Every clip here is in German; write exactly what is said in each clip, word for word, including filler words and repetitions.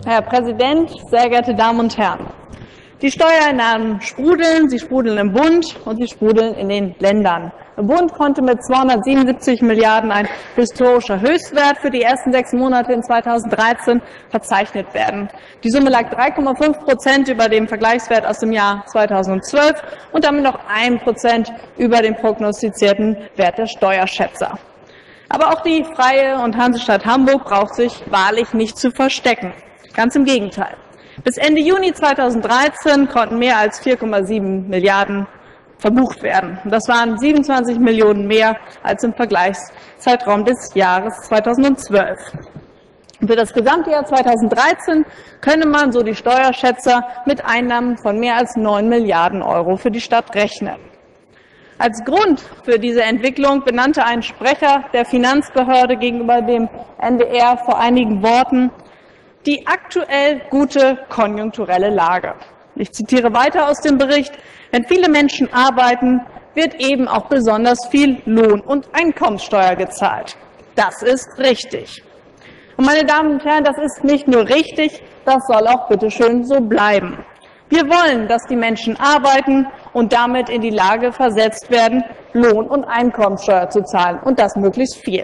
Herr Präsident, sehr geehrte Damen und Herren! Die Steuereinnahmen sprudeln, sie sprudeln im Bund und sie sprudeln in den Ländern. Im Bund konnte mit zweihundertsiebenundsiebzig Milliarden ein historischer Höchstwert für die ersten sechs Monate in zweitausenddreizehn verzeichnet werden. Die Summe lag drei Komma fünf Prozent über dem Vergleichswert aus dem Jahr zweitausendzwölf und damit noch ein Prozent über dem prognostizierten Wert der Steuerschätzer. Aber auch die Freie und Hansestadt Hamburg braucht sich wahrlich nicht zu verstecken. Ganz im Gegenteil. Bis Ende Juni zweitausenddreizehn konnten mehr als vier Komma sieben Milliarden verbucht werden. Das waren siebenundzwanzig Millionen mehr als im Vergleichszeitraum des Jahres zweitausendzwölf. Für das gesamte Jahr zweitausenddreizehn könne man, so die Steuerschätzer, mit Einnahmen von mehr als neun Milliarden Euro für die Stadt rechnen. Als Grund für diese Entwicklung benannte ein Sprecher der Finanzbehörde gegenüber dem N D R vor einigen Worten die aktuell gute konjunkturelle Lage. Ich zitiere weiter aus dem Bericht: Wenn viele Menschen arbeiten, wird eben auch besonders viel Lohn- und Einkommenssteuer gezahlt. Das ist richtig. Und meine Damen und Herren, das ist nicht nur richtig, das soll auch bitteschön so bleiben. Wir wollen, dass die Menschen arbeiten und damit in die Lage versetzt werden, Lohn- und Einkommenssteuer zu zahlen, und das möglichst viel.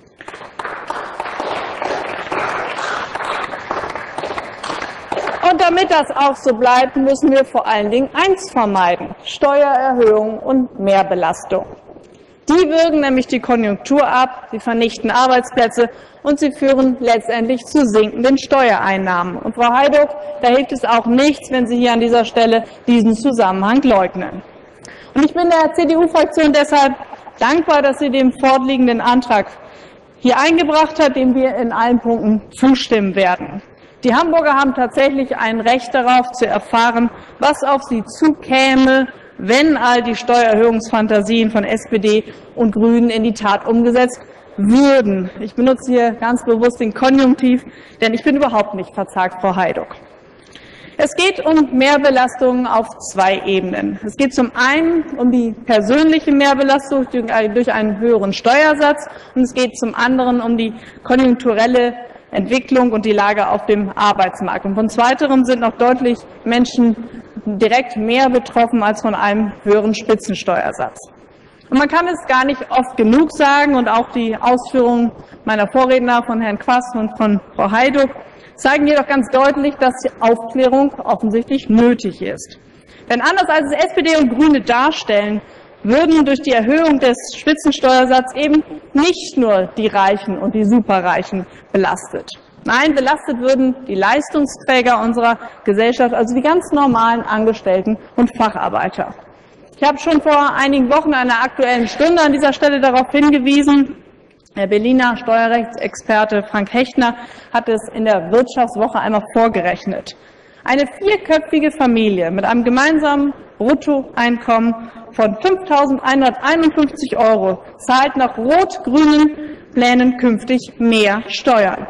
Und damit das auch so bleibt, müssen wir vor allen Dingen eins vermeiden: Steuererhöhung und Mehrbelastung. Die würgen nämlich die Konjunktur ab, sie vernichten Arbeitsplätze und sie führen letztendlich zu sinkenden Steuereinnahmen. Und Frau Heiduck, da hilft es auch nichts, wenn Sie hier an dieser Stelle diesen Zusammenhang leugnen. Und ich bin der C D U-Fraktion deshalb dankbar, dass sie den vorliegenden Antrag hier eingebracht hat, dem wir in allen Punkten zustimmen werden. Die Hamburger haben tatsächlich ein Recht darauf, zu erfahren, was auf sie zukäme, wenn all die Steuererhöhungsfantasien von S P D und Grünen in die Tat umgesetzt würden. Ich benutze hier ganz bewusst den Konjunktiv, denn ich bin überhaupt nicht verzagt, Frau Heiduck. Es geht um Mehrbelastungen auf zwei Ebenen. Es geht zum einen um die persönliche Mehrbelastung durch einen höheren Steuersatz und es geht zum anderen um die konjunkturelle Entwicklung und die Lage auf dem Arbeitsmarkt. Und von zweiterem sind noch deutlich Menschen direkt mehr betroffen als von einem höheren Spitzensteuersatz. Und man kann es gar nicht oft genug sagen, und auch die Ausführungen meiner Vorredner von Herrn Quast und von Frau Heiduck zeigen jedoch ganz deutlich, dass die Aufklärung offensichtlich nötig ist. Denn anders als es S P D und Grüne darstellen, würden durch die Erhöhung des Spitzensteuersatzes eben nicht nur die Reichen und die Superreichen belastet. Nein, belastet würden die Leistungsträger unserer Gesellschaft, also die ganz normalen Angestellten und Facharbeiter. Ich habe schon vor einigen Wochen in einer Aktuellen Stunde an dieser Stelle darauf hingewiesen. Der Berliner Steuerrechtsexperte Frank Hechtner hat es in der Wirtschaftswoche einmal vorgerechnet. Eine vierköpfige Familie mit einem gemeinsamen Bruttoeinkommen von fünftausendeinhunderteinundfünfzig Euro zahlt nach rot-grünen Plänen künftig mehr Steuern.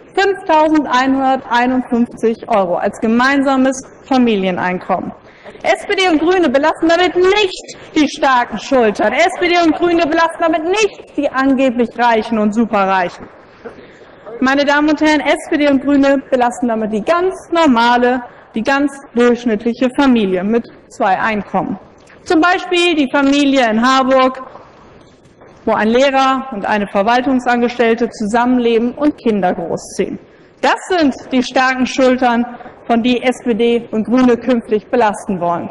fünftausendeinhunderteinundfünfzig Euro als gemeinsames Familieneinkommen. S P D und Grüne belasten damit nicht die starken Schultern. S P D und Grüne belasten damit nicht die angeblich Reichen und Superreichen. Meine Damen und Herren, S P D und Grüne belasten damit die ganz normale, die ganz durchschnittliche Familie mit zwei Einkommen. Zum Beispiel die Familie in Harburg, wo ein Lehrer und eine Verwaltungsangestellte zusammenleben und Kinder großziehen. Das sind die starken Schultern, von die S P D und Grüne künftig belasten wollen.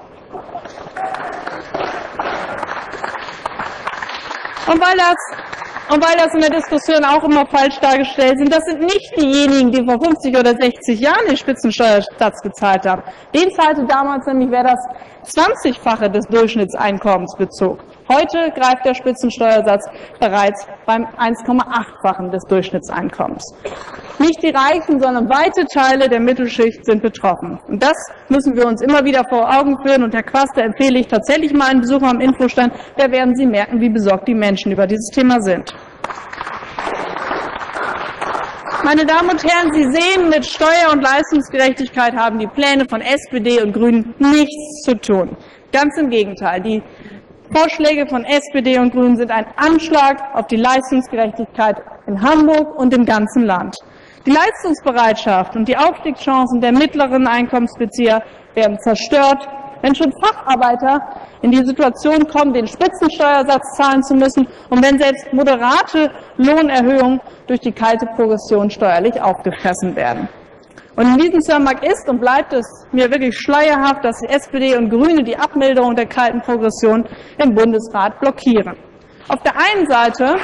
Und weil das Und weil das in der Diskussion auch immer falsch dargestellt sind, das sind nicht diejenigen, die vor fünfzig oder sechzig Jahren den Spitzensteuersatz gezahlt haben. Den zahlte damals nämlich, wer das zwanzigfache des Durchschnittseinkommens bezog. Heute greift der Spitzensteuersatz bereits beim eins Komma acht-fachen des Durchschnittseinkommens. Nicht die Reichen, sondern weite Teile der Mittelschicht sind betroffen. Und das müssen wir uns immer wieder vor Augen führen. Und Herr Quast, da empfehle ich tatsächlich mal einen Besuch am Infostand. Da werden Sie merken, wie besorgt die Menschen über dieses Thema sind. Meine Damen und Herren, Sie sehen, mit Steuer- und Leistungsgerechtigkeit haben die Pläne von S P D und Grünen nichts zu tun. Ganz im Gegenteil. Die Vorschläge von S P D und Grünen sind ein Anschlag auf die Leistungsgerechtigkeit in Hamburg und im ganzen Land. Die Leistungsbereitschaft und die Aufstiegschancen der mittleren Einkommensbezieher werden zerstört, wenn schon Facharbeiter in die Situation kommen, den Spitzensteuersatz zahlen zu müssen und wenn selbst moderate Lohnerhöhungen durch die kalte Progression steuerlich aufgefressen werden. Und in diesem Zusammenhang ist und bleibt es mir wirklich schleierhaft, dass die S P D und Grüne die Abmilderung der kalten Progression im Bundesrat blockieren. Auf der einen Seite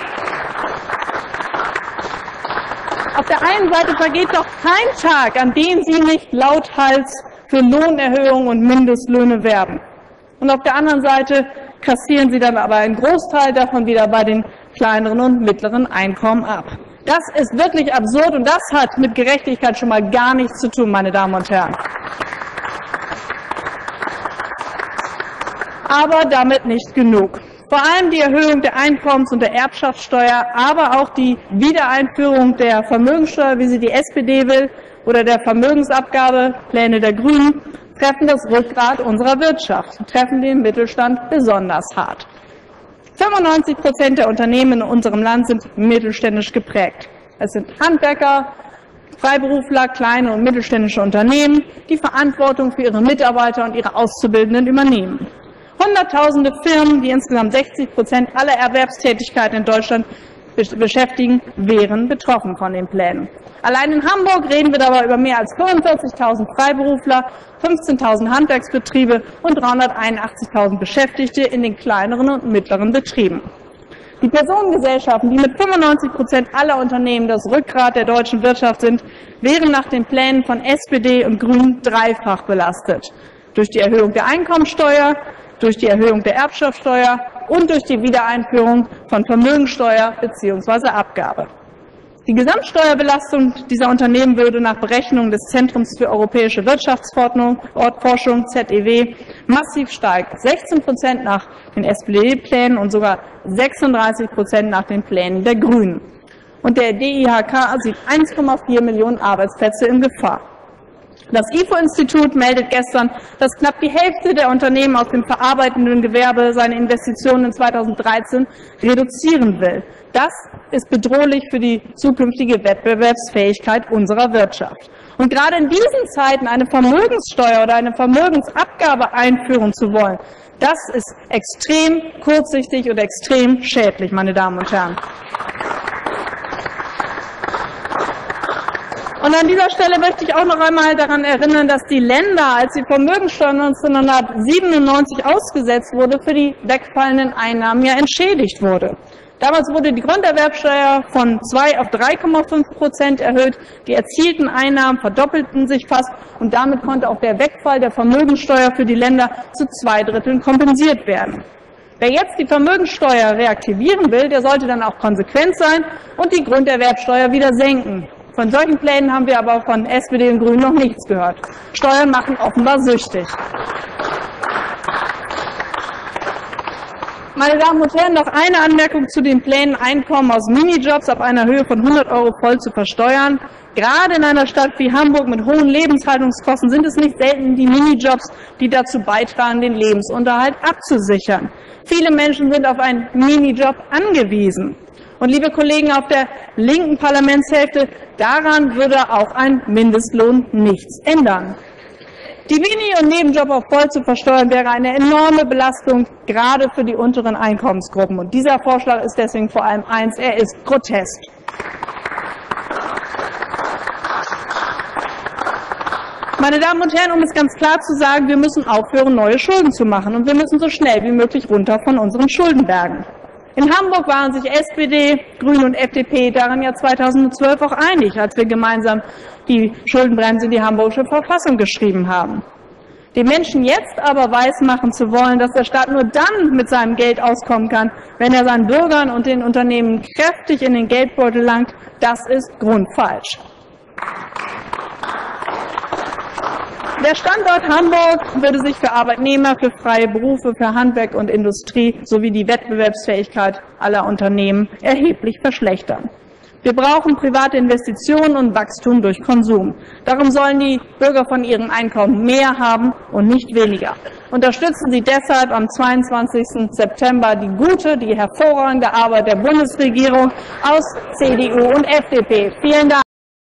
Auf der einen Seite vergeht doch kein Tag, an dem Sie nicht lauthals für Lohnerhöhungen und Mindestlöhne werben. Und auf der anderen Seite kassieren Sie dann aber einen Großteil davon wieder bei den kleineren und mittleren Einkommen ab. Das ist wirklich absurd und das hat mit Gerechtigkeit schon mal gar nichts zu tun, meine Damen und Herren. Aber damit nicht genug. Vor allem die Erhöhung der Einkommens- und der Erbschaftssteuer, aber auch die Wiedereinführung der Vermögenssteuer, wie sie die S P D will, oder der Vermögensabgabepläne der Grünen, treffen das Rückgrat unserer Wirtschaft, treffen den Mittelstand besonders hart. fünfundneunzig Prozent der Unternehmen in unserem Land sind mittelständisch geprägt. Es sind Handwerker, Freiberufler, kleine und mittelständische Unternehmen, die Verantwortung für ihre Mitarbeiter und ihre Auszubildenden übernehmen. Hunderttausende Firmen, die insgesamt sechzig Prozent aller Erwerbstätigkeiten in Deutschland beschäftigen, wären betroffen von den Plänen. Allein in Hamburg reden wir dabei über mehr als fünfundvierzigtausend Freiberufler, fünfzehntausend Handwerksbetriebe und dreihunderteinundachtzigtausend Beschäftigte in den kleineren und mittleren Betrieben. Die Personengesellschaften, die mit fünfundneunzig Prozent aller Unternehmen das Rückgrat der deutschen Wirtschaft sind, wären nach den Plänen von S P D und Grünen dreifach belastet. Durch die Erhöhung der Einkommensteuer, durch die Erhöhung der Erbschaftssteuer und durch die Wiedereinführung von Vermögensteuer bzw. Abgabe. Die Gesamtsteuerbelastung dieser Unternehmen würde nach Berechnungen des Zentrums für europäische Wirtschaftsforschung Z E W massiv steigen. sechzehn Prozent nach den S P D-Plänen und sogar sechsunddreißig Prozent nach den Plänen der Grünen. Und der D I H K sieht eins Komma vier Millionen Arbeitsplätze in Gefahr. Das I F O-Institut meldet gestern, dass knapp die Hälfte der Unternehmen aus dem verarbeitenden Gewerbe seine Investitionen in zweitausenddreizehn reduzieren will. Das ist bedrohlich für die zukünftige Wettbewerbsfähigkeit unserer Wirtschaft. Und gerade in diesen Zeiten eine Vermögenssteuer oder eine Vermögensabgabe einführen zu wollen, das ist extrem kurzsichtig und extrem schädlich, meine Damen und Herren. Und an dieser Stelle möchte ich auch noch einmal daran erinnern, dass die Länder, als die Vermögenssteuer neunzehnhundertsiebenundneunzig ausgesetzt wurde, für die wegfallenden Einnahmen ja entschädigt wurde. Damals wurde die Grunderwerbsteuer von zwei auf drei Komma fünf Prozent erhöht, die erzielten Einnahmen verdoppelten sich fast und damit konnte auch der Wegfall der Vermögenssteuer für die Länder zu zwei Dritteln kompensiert werden. Wer jetzt die Vermögenssteuer reaktivieren will, der sollte dann auch konsequent sein und die Grunderwerbsteuer wieder senken. Von solchen Plänen haben wir aber von S P D und Grünen noch nichts gehört. Steuern machen offenbar süchtig. Meine Damen und Herren, noch eine Anmerkung zu den Plänen, Einkommen aus Minijobs ab einer Höhe von hundert Euro voll zu versteuern. Gerade in einer Stadt wie Hamburg mit hohen Lebenshaltungskosten sind es nicht selten die Minijobs, die dazu beitragen, den Lebensunterhalt abzusichern. Viele Menschen sind auf einen Minijob angewiesen. Und liebe Kollegen auf der linken Parlamentshälfte, daran würde auch ein Mindestlohn nichts ändern. Die Mini- und Nebenjob auf voll zu versteuern, wäre eine enorme Belastung, gerade für die unteren Einkommensgruppen. Und dieser Vorschlag ist deswegen vor allem eins, er ist grotesk. Meine Damen und Herren, um es ganz klar zu sagen, wir müssen aufhören, neue Schulden zu machen. Und wir müssen so schnell wie möglich runter von unseren Schuldenbergen. In Hamburg waren sich S P D, Grüne und F D P daran ja zweitausendzwölf auch einig, als wir gemeinsam die Schuldenbremse in die Hamburgische Verfassung geschrieben haben. Den Menschen jetzt aber weismachen zu wollen, dass der Staat nur dann mit seinem Geld auskommen kann, wenn er seinen Bürgern und den Unternehmen kräftig in den Geldbeutel langt, das ist grundfalsch. Der Standort Hamburg würde sich für Arbeitnehmer, für freie Berufe, für Handwerk und Industrie sowie die Wettbewerbsfähigkeit aller Unternehmen erheblich verschlechtern. Wir brauchen private Investitionen und Wachstum durch Konsum. Darum sollen die Bürger von ihrem Einkommen mehr haben und nicht weniger. Unterstützen Sie deshalb am zweiundzwanzigsten September die gute, die hervorragende Arbeit der Bundesregierung aus C D U und F D P. Vielen Dank.